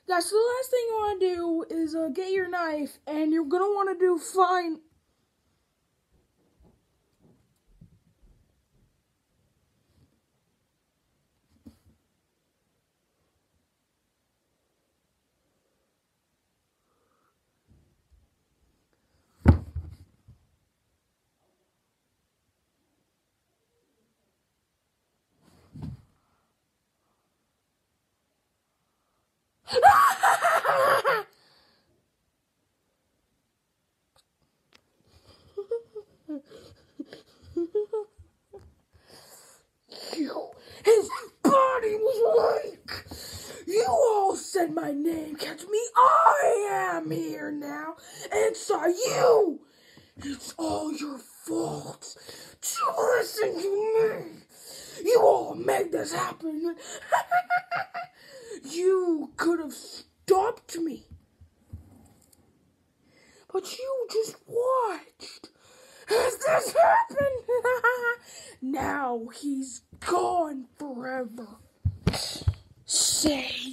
Guys, so the last thing you want to do is get your knife, and you're going to want to do fine. His body was weak. You all said my name. Catch me. I am here now. And saw you. It's all your fault. To listen to me. You all made this happen. You could have stopped me. But you just watched. Has this happened? Now he's gone forever. Say